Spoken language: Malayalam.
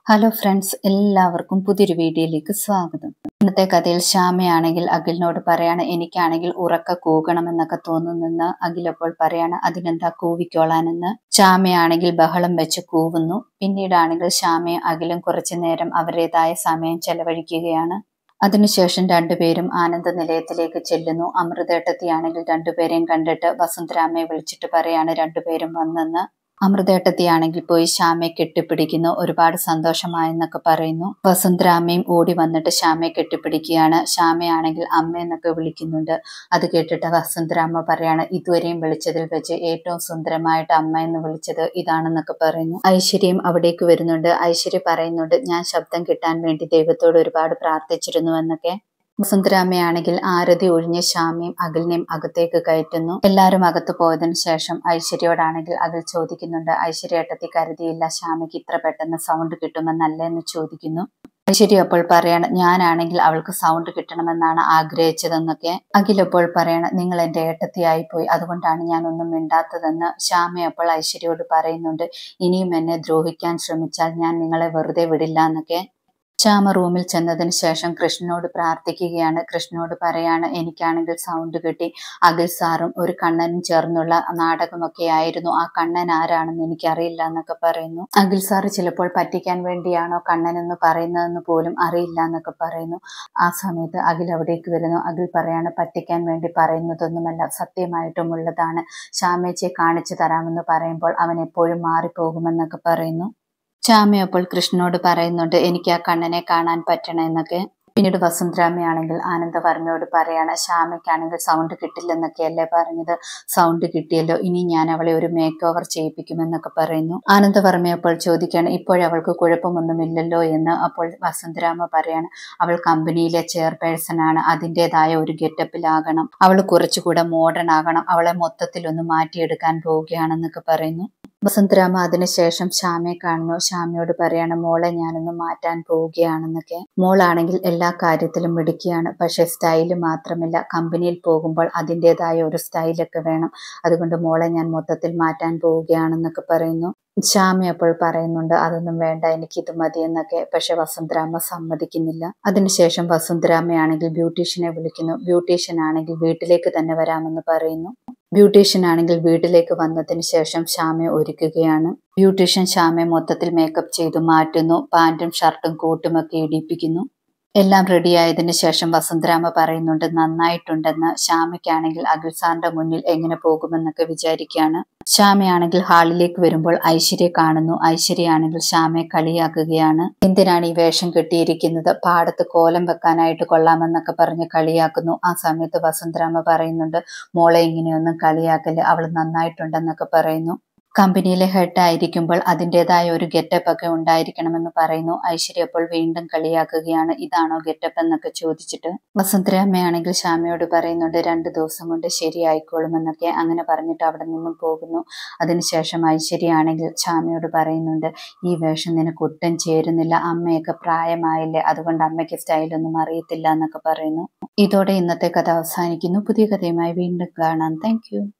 ഹലോ ഫ്രണ്ട്സ്, എല്ലാവർക്കും പുതിയൊരു വീഡിയോയിലേക്ക് സ്വാഗതം. ഇന്നത്തെ കഥയിൽ ശ്യാമയാണെങ്കിൽ അഖിലിനോട് പറയാണ്, എനിക്കാണെങ്കിൽ ഉറക്ക കൂകണമെന്നൊക്കെ തോന്നുന്നെന്ന്. അഖിൽ അപ്പോൾ പറയാണ്, അതിനെന്താ കൂവിക്കോളാനെന്ന്. ശ്യാമയാണെങ്കിൽ ബഹളം വെച്ച് കൂവുന്നു. പിന്നീടാണെങ്കിൽ ശ്യാമയും അഖിലും കുറച്ചു നേരം അവരുടേതായ സമയം ചെലവഴിക്കുകയാണ്. അതിനുശേഷം രണ്ടുപേരും ആനന്ദ നിലയത്തിലേക്ക് ചെല്ലുന്നു. അമൃതേട്ടത്തിയാണെങ്കിൽ രണ്ടുപേരെയും കണ്ടിട്ട് വസുന്ധരാമ്മയെ വിളിച്ചിട്ട് പറയാണ് രണ്ടുപേരും വന്നെന്ന്. അമൃതേട്ടത്തിയാണെങ്കിൽ പോയി ശ്യാമയെ കെട്ടിപ്പിടിക്കുന്നു. ഒരുപാട് സന്തോഷമായെന്നൊക്കെ പറയുന്നു. വസുന്ധരാമ്മയും ഓടി വന്നിട്ട് ശ്യാമയെ കെട്ടിപ്പിടിക്കുകയാണ്. ശ്യാമയാണെങ്കിൽ അമ്മയെന്നൊക്കെ വിളിക്കുന്നുണ്ട്. അത് കേട്ടിട്ട് വസുന്ധരാമ്മ പറയാണ്, ഇതുവരെയും വിളിച്ചതിൽ വെച്ച് ഏറ്റവും സുന്ദരമായിട്ട് അമ്മ എന്ന് വിളിച്ചത് ഇതാണെന്നൊക്കെ പറയുന്നു. ഐശ്വര്യയും അവിടേക്ക് വരുന്നുണ്ട്. ഐശ്വര്യ പറയുന്നുണ്ട്, ഞാൻ ശബ്ദം കിട്ടാൻ വേണ്ടി ദൈവത്തോട് ഒരുപാട് പ്രാർത്ഥിച്ചിരുന്നു എന്നൊക്കെ. വസുന്ധരാമ്മയാണെങ്കിൽ ആരതി ഒഴിഞ്ഞ് ശ്യാമയും അഖിലിനെയും അകത്തേക്ക് കയറ്റുന്നു. എല്ലാവരും അകത്ത് പോയതിനു ശേഷം ഐശ്വര്യയോടാണെങ്കിൽ അഖിൽ ചോദിക്കുന്നുണ്ട്, ഐശ്വര്യ ഏട്ടത്തി കരുതിയില്ല ശ്യാമയ്ക്ക് ഇത്ര പെട്ടെന്ന് സൗണ്ട് കിട്ടുമെന്നല്ലേന്ന് ചോദിക്കുന്നു. ഐശ്വര്യ അപ്പോൾ പറയാണ്, ഞാനാണെങ്കിൽ അവൾക്ക് സൗണ്ട് കിട്ടണമെന്നാണ് ആഗ്രഹിച്ചതെന്നൊക്കെ. അഖിൽ അപ്പോൾ പറയാണ്, നിങ്ങൾ എന്റെ ഏട്ടത്തിയായി പോയി, അതുകൊണ്ടാണ് ഞാൻ ഒന്നും മിണ്ടാത്തതെന്ന്. ശ്യാമ അപ്പോൾ ഐശ്വര്യയോട് പറയുന്നുണ്ട്, ഇനിയും എന്നെ ദ്രോഹിക്കാൻ ശ്രമിച്ചാൽ ഞാൻ നിങ്ങളെ വെറുതെ വിടില്ല എന്നൊക്കെ. ശ്യാമ റൂമിൽ ചെന്നതിന് ശേഷം കൃഷ്ണനോട് പ്രാർത്ഥിക്കുകയാണ്. കൃഷ്ണനോട് പറയാണ്, എനിക്കാണെങ്കിൽ സൗണ്ട് കിട്ടി. അഖിൽ സാറും ഒരു കണ്ണനും ചേർന്നുള്ള നാടകമൊക്കെ ആയിരുന്നു. ആ കണ്ണൻ ആരാണെന്ന് എനിക്കറിയില്ല എന്നൊക്കെ പറയുന്നു. അഖിൽ സാറ് ചിലപ്പോൾ പറ്റിക്കാൻ വേണ്ടിയാണോ കണ്ണനെന്ന് പറയുന്നതെന്ന് പോലും അറിയില്ല എന്നൊക്കെ പറയുന്നു. ആ സമയത്ത് അഖിൽ അവിടേക്ക് വരുന്നു. അഖിൽ പറയാണ്, പറ്റിക്കാൻ വേണ്ടി പറയുന്നതൊന്നുമല്ല, സത്യമായിട്ടും ഉള്ളതാണ്. ശ്യാമേച്ചിയെ കാണിച്ചു തരാമെന്ന് പറയുമ്പോൾ അവൻ എപ്പോഴും മാറിപ്പോകുമെന്നൊക്കെ പറയുന്നു. ശ്യാമ അപ്പോൾ കൃഷ്ണനോട് പറയുന്നുണ്ട്, എനിക്ക് ആ കണ്ണനെ കാണാൻ പറ്റണമെന്നൊക്കെ. പിന്നീട് വസുന്ധരാമ്മയാണെങ്കിൽ ആനന്ദവർമ്മയോട് പറയാണ്, ശ്യാമയ്ക്കാണെങ്കിൽ സൗണ്ട് കിട്ടില്ലെന്നൊക്കെയല്ലേ പറഞ്ഞത്, സൗണ്ട് കിട്ടിയല്ലോ, ഇനി ഞാൻ അവളെ ഒരു മേക്ക് ഓവർ ചെയ്യിപ്പിക്കുമെന്നൊക്കെ പറയുന്നു. ആനന്ദവർമ്മ അപ്പോൾ ചോദിക്കുകയാണ്, ഇപ്പോഴവൾക്ക് കുഴപ്പമൊന്നുമില്ലല്ലോ എന്ന്. അപ്പോൾ വസുന്ധരാമ്മ പറയാണ്, അവൾ കമ്പനിയിലെ ചെയർപേഴ്സൺ ആണ്, അതിൻ്റെതായ ഒരു ഗെറ്റപ്പിലാകണം, അവൾ കുറച്ചുകൂടെ മോഡേൺ ആകണം, അവളെ മൊത്തത്തിലൊന്ന് മാറ്റിയെടുക്കാൻ പോവുകയാണെന്നൊക്കെ പറയുന്നു. വസുന്ധരാമ്മ അതിനുശേഷം ശ്യാമയെ കാണുന്നു. ശ്യാമയോട് പറയാണ്, മോളെ ഞാനൊന്ന് മാറ്റാൻ പോവുകയാണെന്നൊക്കെ. മോളാണെങ്കിൽ എല്ലാ കാര്യത്തിലും മിടുക്കിയാണ്, പക്ഷെ സ്റ്റൈല് മാത്രമില്ല, കമ്പനിയിൽ പോകുമ്പോൾ അതിൻ്റെതായ ഒരു സ്റ്റൈലൊക്കെ വേണം, അതുകൊണ്ട് മോളെ ഞാൻ മൊത്തത്തിൽ മാറ്റാൻ പോവുകയാണെന്നൊക്കെ പറയുന്നു. ശ്യാമ അപ്പോൾ പറയുന്നുണ്ട്, അതൊന്നും വേണ്ട, എനിക്കിത് മതിയെന്നൊക്കെ. പക്ഷെ വസുന്ധരാമ്മ സമ്മതിക്കുന്നില്ല. അതിനുശേഷം വസുന്ധരാമ്മയാണെങ്കിൽ ബ്യൂട്ടീഷ്യനെ വിളിക്കുന്നു. ബ്യൂട്ടീഷ്യൻ ആണെങ്കിൽ വീട്ടിലേക്ക് തന്നെ വരാമെന്ന് പറയുന്നു. ബ്യൂട്ടീഷ്യൻ ആണെങ്കിൽ വീട്ടിലേക്ക് വന്നതിന് ശേഷം ശ്യാമയെ ഒരുക്കുകയാണ്. ബ്യൂട്ടീഷ്യൻ ശ്യാമയെ മൊത്തത്തിൽ മേക്കപ്പ് ചെയ്തു മാറ്റുന്നു. പാന്റും ഷർട്ടും കോട്ടും ഒക്കെ ഇടിപ്പിക്കുന്നു. എല്ലാം റെഡിയായതിനു ശേഷം വസുന്ധരാമ്മ പറയുന്നുണ്ട്, നന്നായിട്ടുണ്ടെന്ന്. ശ്യാമയ്ക്കാണെങ്കിൽ അഖിൽ സാറിന്റെ മുന്നിൽ എങ്ങനെ പോകുമെന്നൊക്കെ വിചാരിക്കുകയാണ്. ശ്യാമയാണെങ്കിൽ ഹാളിലേക്ക് വരുമ്പോൾ ഐശ്വര്യ കാണുന്നു. ഐശ്വര്യയാണെങ്കിൽ ശ്യാമയെ കളിയാക്കുകയാണ്. എന്തിനാണ് ഈ വേഷം കെട്ടിയിരിക്കുന്നത്, പാടത്ത് കോലം വെക്കാനായിട്ട് കൊള്ളാമെന്നൊക്കെ പറഞ്ഞ് കളിയാക്കുന്നു. ആ സമയത്ത് വസുന്ധരാമ്മ പറയുന്നുണ്ട്, മോളെ ഇങ്ങനെയൊന്നും കളിയാക്കല്, അവൾ നന്നായിട്ടുണ്ടെന്നൊക്കെ പറയുന്നു. കമ്പനിയിലെ ഹെഡ് ആയിരിക്കുമ്പോൾ അതിൻ്റെതായ ഒരു ഗെറ്റപ്പ് ഒക്കെ ഉണ്ടായിരിക്കണമെന്ന് പറയുന്നു. ഐശ്വര്യ അപ്പോൾ വീണ്ടും കളിയാക്കുകയാണ്, ഇതാണോ ഗെറ്റപ്പ് എന്നൊക്കെ ചോദിച്ചിട്ട്. വസുന്ധരാമ്മയാണെങ്കിൽ ശ്യാമയോട് പറയുന്നുണ്ട്, 2 ദിവസം കൊണ്ട് ശരിയായിക്കോളുമെന്നൊക്കെ. അങ്ങനെ പറഞ്ഞിട്ട് അവിടെ നിന്നും പോകുന്നു. അതിനുശേഷം ഐശ്വര്യ ആണെങ്കിൽ ശ്യാമയോട് പറയുന്നുണ്ട്, ഈ വേഷം നിനക്ക് ഒട്ടും ചേരുന്നില്ല, അമ്മയൊക്കെ പ്രായമായില്ലേ, അതുകൊണ്ട് അമ്മയ്ക്ക് സ്റ്റൈലൊന്നും അറിയത്തില്ല എന്നൊക്കെ പറയുന്നു. ഇതോടെ ഇന്നത്തെ കഥ അവസാനിക്കുന്നു. പുതിയ കഥയുമായി വീണ്ടും കാണാം. താങ്ക്